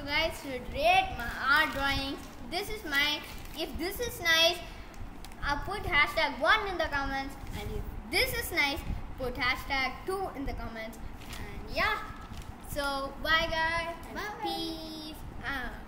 you guys should rate my art drawings. This is mine. If this is nice, I'll put hashtag 1 in the comments, and if this is nice, put hashtag 2 in the comments. And yeah, so bye guys. Bye. Peace out.